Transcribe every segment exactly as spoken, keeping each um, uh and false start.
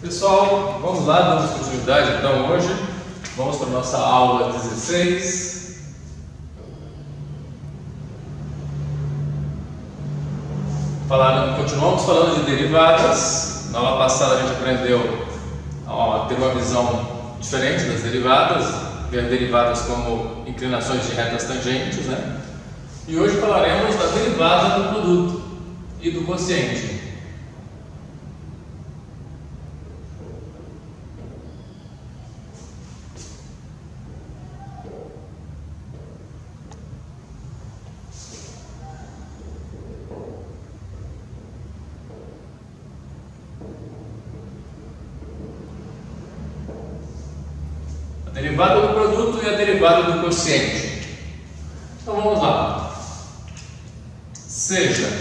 Pessoal, vamos lá, damos continuidade então hoje. Vamos para a nossa aula dezesseis. Falando, continuamos falando de derivadas. Na aula passada a gente aprendeu a ter uma visão diferente das derivadas, ver derivadas como inclinações de retas tangentes, né? E hoje falaremos da derivada do produto e do quociente. A derivada do produto e a derivada do quociente. Então vamos lá. Seja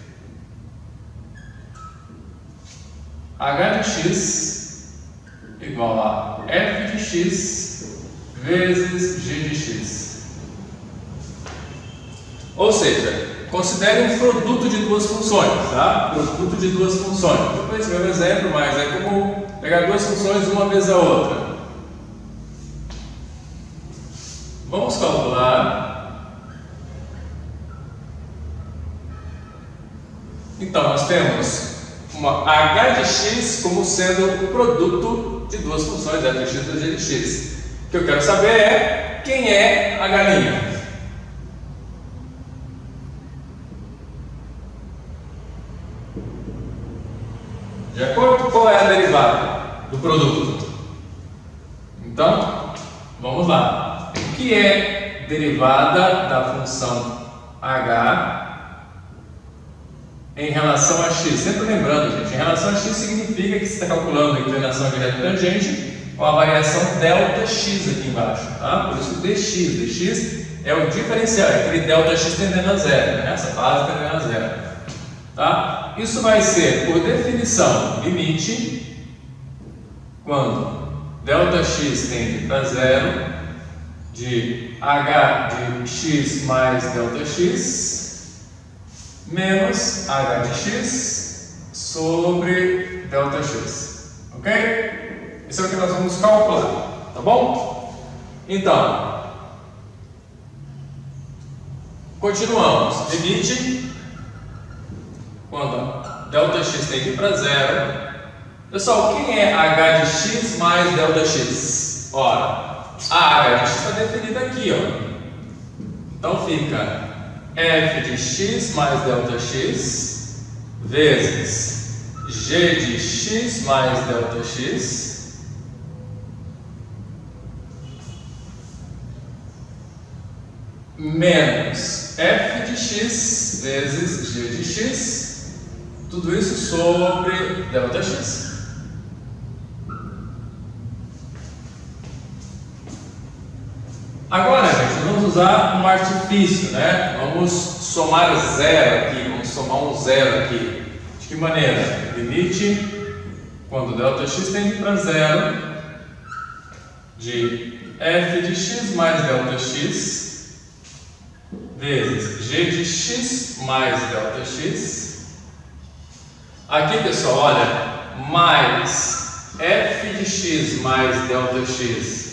h de x igual a f de x vezes g de x. Ou seja, considere um produto de duas funções, tá? Produto de duas funções. Depois vem um exemplo, mas é como pegar duas funções uma vez a outra. Vamos calcular. Então, nós temos uma h de x como sendo o produto de duas funções, f de x e g de x. O que eu quero saber é quem é a galinha. De acordo? Qual é a derivada do produto? Então, vamos lá. O que é derivada da função h em relação a x? Sempre lembrando, gente, em relação a x significa que você está calculando a inclinação de reta tangente com a variação ΔX aqui embaixo, tá? Por isso dx, dx é o diferencial, é aquele ΔX tendendo a zero, né? Essa base tendendo a zero, tá? Isso vai ser, por definição, limite quando ΔX tende para zero de h de x mais ΔX menos h de x sobre ΔX, ok? Isso é o que nós vamos calcular, tá bom? Então, continuamos. Limite quando ΔX tende para zero. Pessoal, quem é h de x mais ΔX? Ora, a h de x está definida aqui, ó. Então fica f de x mais ΔX vezes g de x mais ΔX menos f de x vezes g de x, tudo isso sobre ΔX. Agora, gente, vamos usar um artifício, né? Vamos somar zero aqui, vamos somar um zero aqui. De que maneira? Limite, quando ΔX tende para zero, de f de x mais ΔX vezes g de x mais ΔX. Aqui, pessoal, olha, mais f de x mais ΔX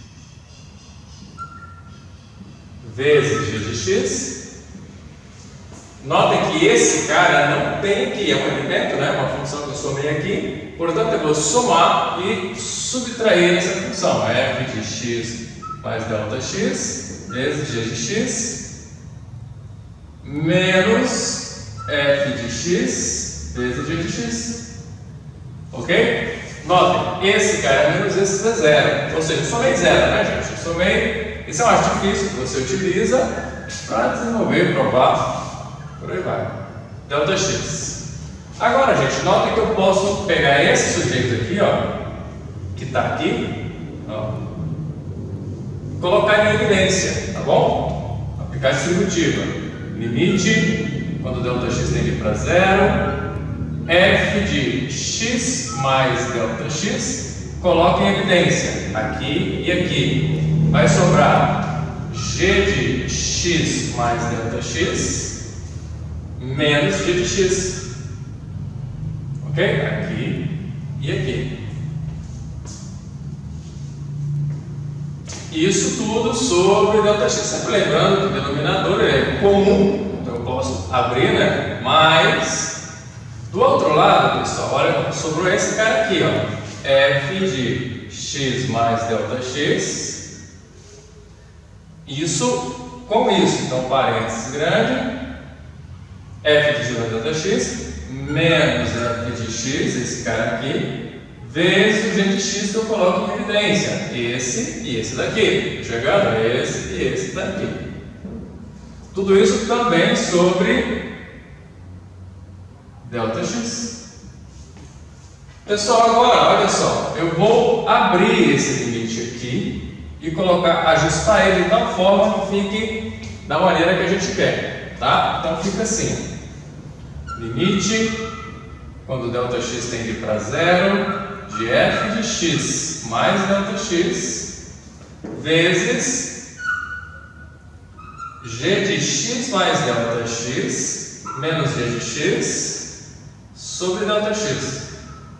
vezes g de x. Notem que esse cara não tem aqui, é um elemento, né? Uma função que eu somei aqui. Portanto, eu vou somar e subtrair essa função. F de x mais ΔX vezes g de x menos f de x vezes g de x. Ok? Notem, esse cara é menos esse é zero. Ou seja, eu somei zero, né, gente? Eu somei. Esse é um artifício que você utiliza para desenvolver, provar, por aí vai. ΔX. Agora, gente, notem que eu posso pegar esse sujeito aqui, ó, que está aqui, ó, colocar em evidência, tá bom? Aplicar distributiva. Limite, quando ΔX tende para zero, f de x mais ΔX, coloca em evidência, aqui e aqui. Vai sobrar g de x mais ΔX menos g de x. Ok? Aqui e aqui. Isso tudo sobre ΔX. Sempre lembrando que o denominador é comum, então eu posso abrir, né? Mas do outro lado, pessoal, olha, sobrou esse cara aqui, ó. F de x mais ΔX. Isso com isso, então parênteses grande, f de x mais ΔX menos f de x, esse cara aqui, vezes o g de x que eu coloco em evidência, esse e esse daqui, chegando esse e esse daqui. Tudo isso também sobre ΔX. Pessoal, agora, olha só, eu vou abrir esse limite aqui e colocar, ajustar ele de tal forma que fique da maneira que a gente quer, tá? Então fica assim, limite, quando ΔX tende para zero, de f de x mais ΔX, vezes g de x mais ΔX, menos g de x, sobre ΔX.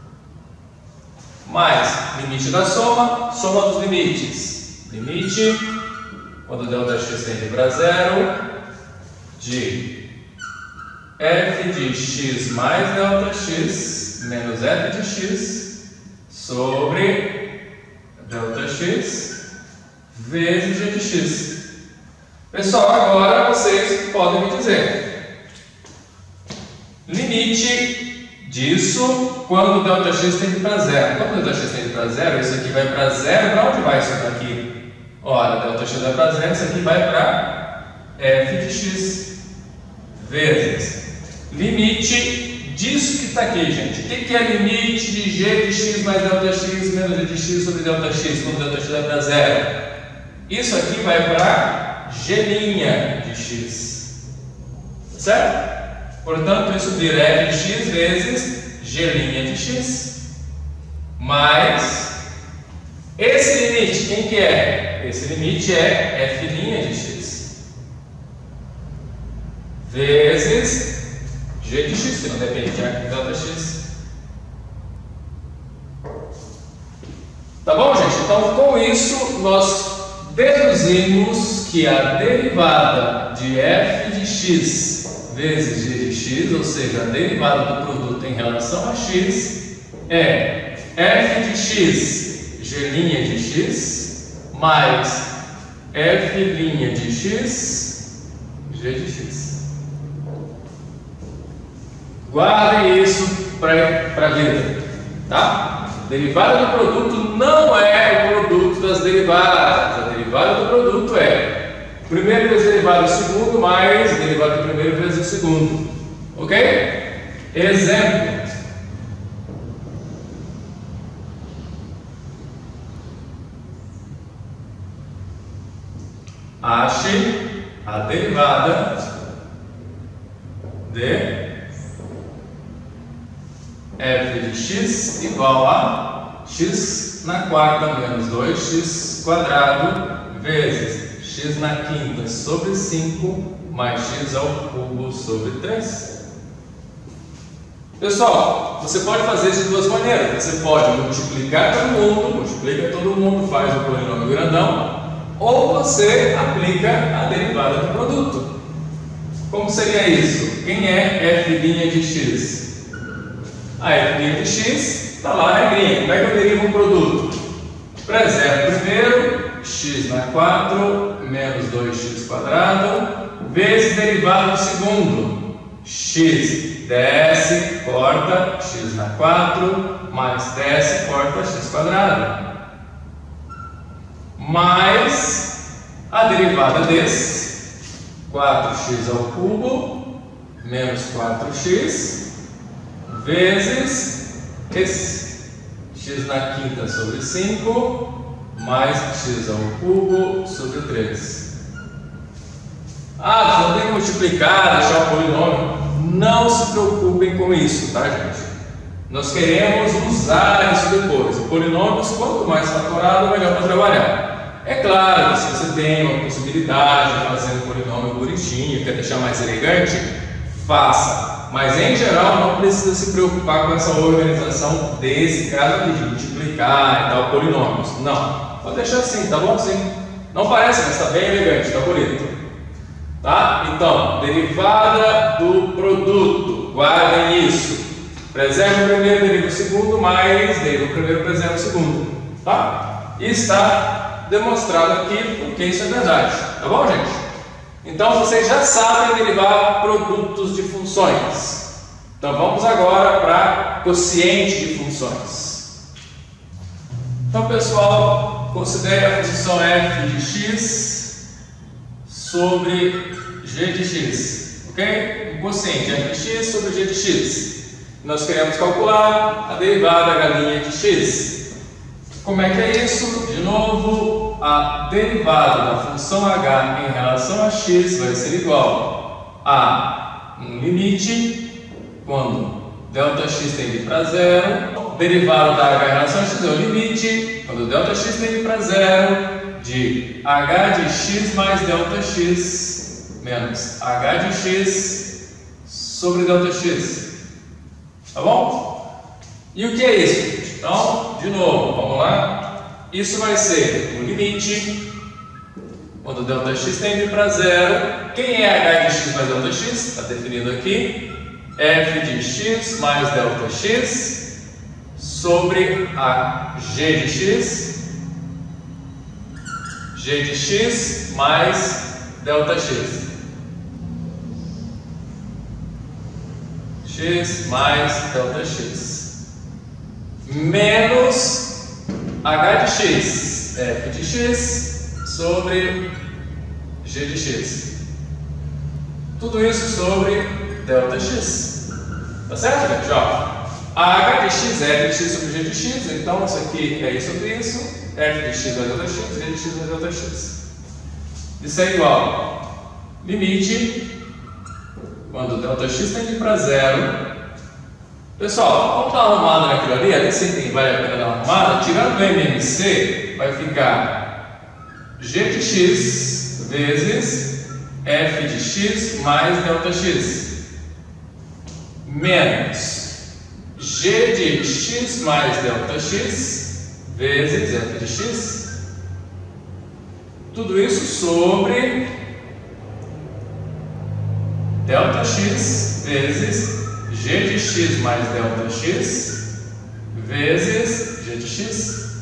Mais limite da soma, soma dos limites. Limite, quando ΔX tende para zero, de f de x mais ΔX menos f de x sobre ΔX vezes g de x. Pessoal, agora vocês podem me dizer limite disso quando ΔX tende para zero. Quando ΔX tende para zero, isso aqui vai para zero. Para onde vai isso daqui? Ora, ΔX vai para zero, isso aqui vai para f de x vezes limite disso que está aqui, gente. O que, que é limite de g de x mais ΔX menos g de x sobre ΔX quando ΔX vai para zero? Isso aqui vai para g' de x, certo? Portanto, isso vira f de x vezes g' de x mais esse limite, quem que é? Esse limite é f' de x vezes g de x, que não depende de ΔX. Tá bom, gente? Então, com isso, nós deduzimos que a derivada de f de x vezes g de x, ou seja, a derivada do produto em relação a x, é f de x, g' de x, mais f' de x, g de x. Guardem isso para a vida, tá? Derivada do produto não é o produto das derivadas. A derivada do produto é o primeiro vezes derivado do segundo mais derivado do primeiro vezes do segundo. Ok? Exemplo. Ache a derivada de f de x igual a x na quarta menos dois x quadrado vezes x na quinta sobre cinco mais x ao cubo sobre três. Pessoal, você pode fazer isso de duas maneiras. Você pode multiplicar todo mundo, multiplica todo mundo, faz o polinômio grandão, ou você aplica a derivada do produto. Como seria isso? Quem é f' de x? A f' de x está lá na regrinha. Como é que eu derivo um produto? Preservo primeiro, x na quatro menos dois x quadrado, vezes derivado do segundo. X desce, corta, x na quatro, mais desce, corta, x quadrado. Mais a derivada desse, quatro x ao cubo, menos quatro x, vezes esse, x na quinta sobre cinco, mais x ao cubo sobre três. Ah, não tem que multiplicar, deixar o polinômio. Não se preocupem com isso, tá, gente? Nós queremos usar isso depois. O polinômio, quanto mais fatorado, melhor para trabalhar. É claro que se você tem uma possibilidade de fazer um polinômio bonitinho, quer deixar mais elegante, faça. Mas em geral não precisa se preocupar com essa organização desse caso aqui, de multiplicar e tal, polinômios. Não, pode deixar assim, tá bom? Sim. Não parece, mas está bem elegante, está bonito. Tá? Então, derivada do produto, guardem isso. Preserva o primeiro, deriva o segundo, mais deriva o primeiro, preserva o segundo. Tá? E está demonstrado aqui porque isso é verdade. Tá bom, gente? Então, vocês já sabem derivar produtos de funções. Então, vamos agora para quociente de funções. Então, pessoal, considere a função f de x sobre g de x. Ok? O quociente f de x sobre g de x. Nós queremos calcular a derivada da linha de x. Como é que é isso? De novo, a derivada da função h em relação a x vai ser igual a um limite, quando Δx tende para zero, derivada da h em relação a x é o limite, quando Δx tende para zero, de h de x mais Δx menos h de x sobre Δx. Tá bom? E o que é isso? Então, de novo, vamos lá. Isso vai ser o limite, quando Δx tende para zero. Quem é h de x mais Δx? Está definido aqui. F de x mais Δx sobre a g de x, g de x mais Δx. X mais Δx menos h de x, f de x sobre g de x. Tudo isso sobre Δx. Tá certo, gente? Ó, a h de x é f de x sobre g de x, então isso aqui é isso sobre isso, f de x mais Δx, g de x mais Δx. Isso é igual limite, quando Δx tende para zero. Pessoal, vamos dar uma arrumada naquilo ali, ali sempre vale a pena dar uma arrumada. Tirando o M M C, vai ficar g de x vezes f de x mais Δx menos g de x mais Δx vezes f de x. Tudo isso sobre Δx vezes g de x mais Δx vezes g de x.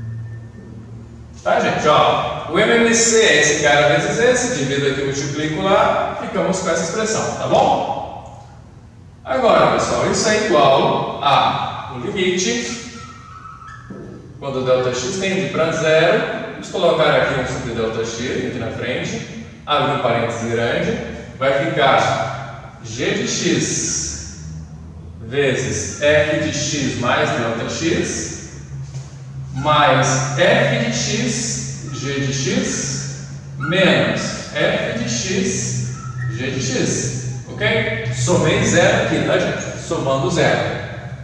Tá, gente? Ó, o M M C é esse cara vezes esse, divido aqui, multiplico lá, ficamos com essa expressão, tá bom? Agora, pessoal, isso é igual a um limite, quando Δx tende para zero. Vamos colocar aqui um sobre Δx aqui na frente, abre um parênteses grande, vai ficar g de x vezes f de x mais Δx mais f de x, g de x, menos f de x, g de x. Ok? Somei zero aqui, tá, gente? Somando zero.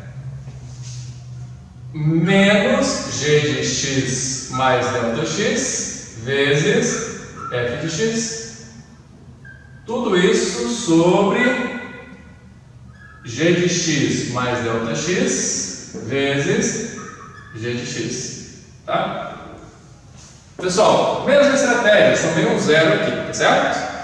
Menos g de x mais Δx vezes f de x. Tudo isso sobre g de x mais Δx vezes g de x. Tá? Pessoal, mesma estratégia, somei um zero aqui, tá certo?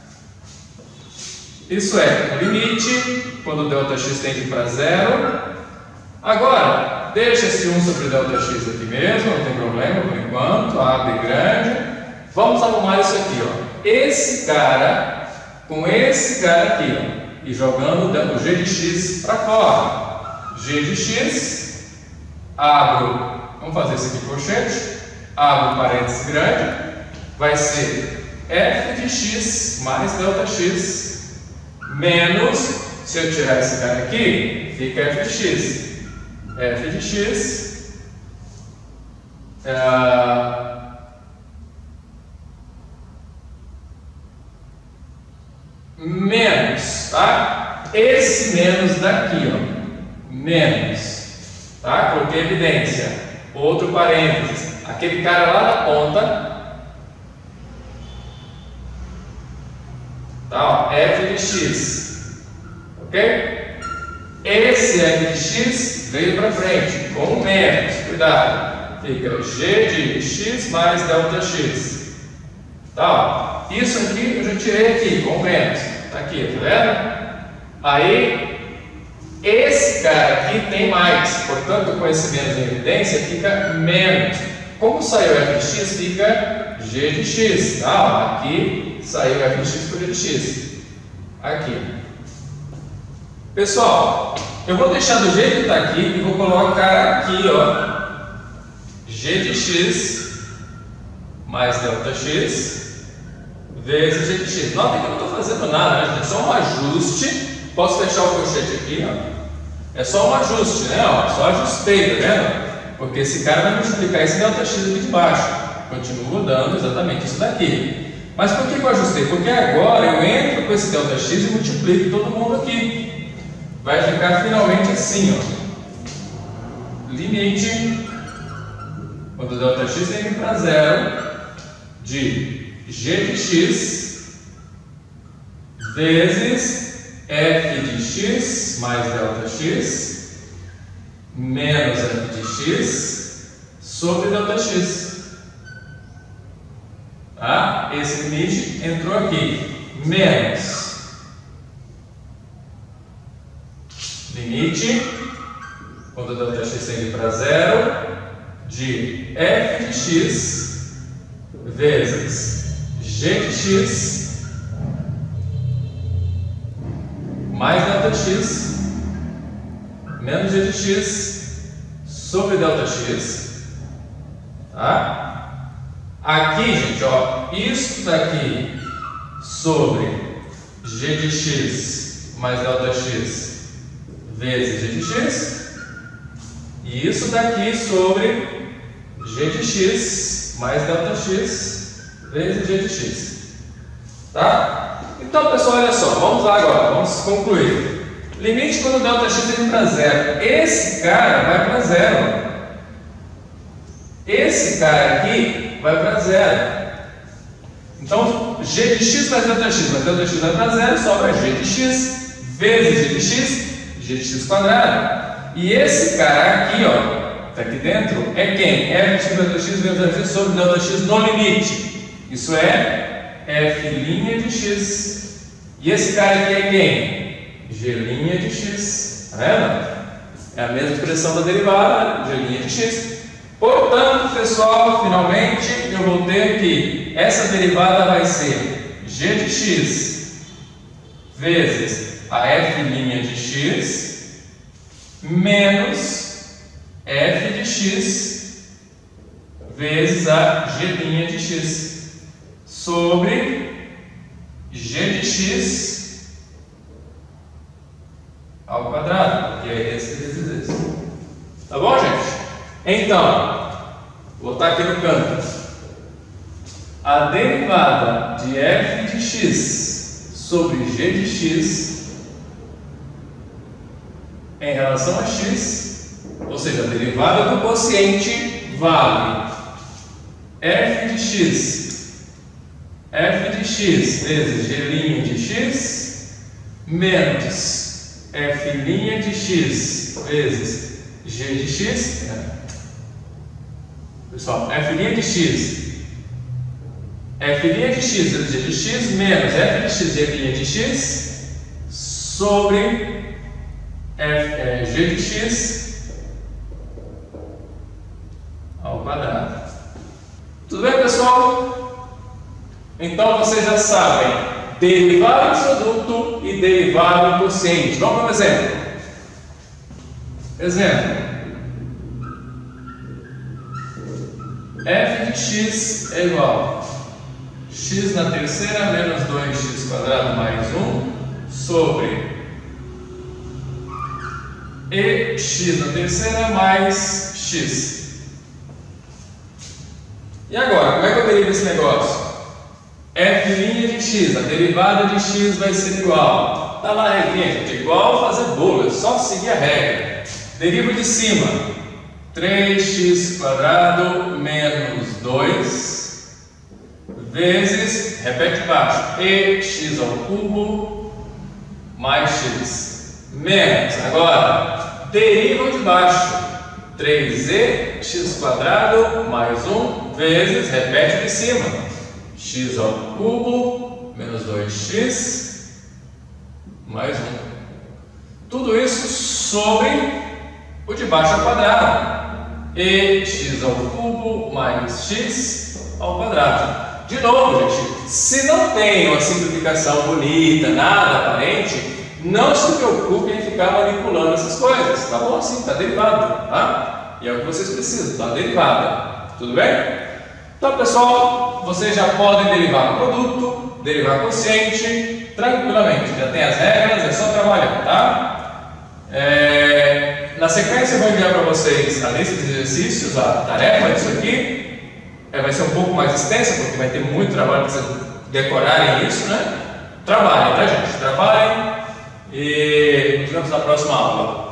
Isso é o limite, quando Δx tende para zero. Agora, deixa esse um sobre Δx aqui mesmo, não tem problema por enquanto, abre grande. Vamos arrumar isso aqui, ó. Esse cara com esse cara aqui, ó, e jogando o g de x para fora. G de x, abro, vamos fazer isso aqui colchete, abro parênteses grande, vai ser f de x mais Δx menos, se eu tirar esse cara aqui, fica f de x. F de x é, menos, tá? Esse menos daqui, ó, menos, tá? Coloquei evidência, outro parênteses, aquele cara lá na ponta, tá? Ó, f de x Ok? Esse f de x veio para frente, com menos, cuidado, fica g de x mais delta x. Tá? Isso aqui eu já tirei aqui, com menos, tá aqui, tá vendo? Aí, esse cara aqui tem mais, portanto, com esse menos em evidência, fica menos. Como saiu f de x, fica g de x, tá? Aqui saiu f de x por g de x. Aqui. Pessoal, eu vou deixar do jeito que está aqui e vou colocar aqui, ó, g de x mais delta x vezes g de x. Nota que eu não estou fazendo nada, né, gente? É só um ajuste. Posso fechar o colchete aqui, ó. É só um ajuste, né? Ó, só ajustei, tá vendo? Porque esse cara vai multiplicar esse delta x aqui de baixo. Continuo dando exatamente isso daqui. Mas por que eu ajustei? Porque agora eu entro com esse delta x e multiplico todo mundo aqui. Vai ficar finalmente assim, ó. Limite, quando o delta x tem que ir para zero, de g de x vezes f de x mais delta x menos f de x sobre delta x. Tá? Esse limite entrou aqui, menos limite, quando o delta x tende para zero, de f de x vezes g de x mais delta x menos g de x sobre delta x. Tá? Aqui, gente, ó, isso daqui sobre g de x mais delta x vezes g de x, e isso daqui sobre g de x mais delta x vezes g de x. Tá? Então, pessoal, olha só, vamos lá agora, vamos concluir. Limite quando o delta x tende para zero. Esse cara vai para zero. Esse cara aqui vai para zero. Então, g de x mais delta x mais delta x vai para zero, sobra g de x vezes g de x, g de x quadrado. E esse cara aqui, ó, tá aqui dentro, é quem? F de x delta x vezes delta x sobre delta x no limite. Isso é f' de x. E esse cara aqui é quem? G' de x. Tá vendo? É a mesma expressão da derivada, G' de x. Portanto, pessoal, finalmente eu vou ter que essa derivada vai ser g de x vezes a f' de x menos f de x vezes a g' de x sobre g de x ao quadrado, que é esse vezes esse. Tá bom, gente? Então, vou botar aqui no canto. A derivada de f de x sobre g de x em relação a x, ou seja, a derivada do quociente vale f de x, f de x vezes g' de x menos f' de x vezes g de x. Pessoal, f' de x, f' de x vezes g de x menos f de x g' de x sobre f, é, g de x ao quadrado. Tudo bem, pessoal? Então vocês já sabem derivada do produto e derivada do quociente. Vamos para um exemplo. Exemplo. F de x é igual a x na terceira menos dois x quadrado mais um sobre e x na terceira mais x. E agora, como é que eu derivo esse negócio? F' de x, a derivada de x vai ser igual. Tá lá a regrinha, gente, é igual fazer bolo, é só seguir a regra. Derivo de cima, três x quadrado menos dois vezes, repete embaixo, e x ao cubo mais x. menos. Agora, deriva o de baixo. três e x quadrado mais um vezes, repete o de cima. X ao cubo menos dois x mais um. Tudo isso sobre o de baixo ao quadrado. E x ao cubo mais x ao quadrado. De novo, gente, se não tem uma simplificação bonita, nada aparente, não se preocupe em ficar manipulando essas coisas. Tá bom assim, tá derivado, tá? E é o que vocês precisam, tá derivada. Tudo bem? Então, pessoal, vocês já podem derivar o produto, derivar quociente, tranquilamente. Já tem as regras, é só trabalhar, tá? É... Na sequência, eu vou enviar para vocês a lista de exercícios, a tarefa disso aqui. É, vai ser um pouco mais extensa, porque vai ter muito trabalho para vocês decorarem isso, né? Trabalhem, tá, gente? Trabalhem e nos vemos na próxima aula.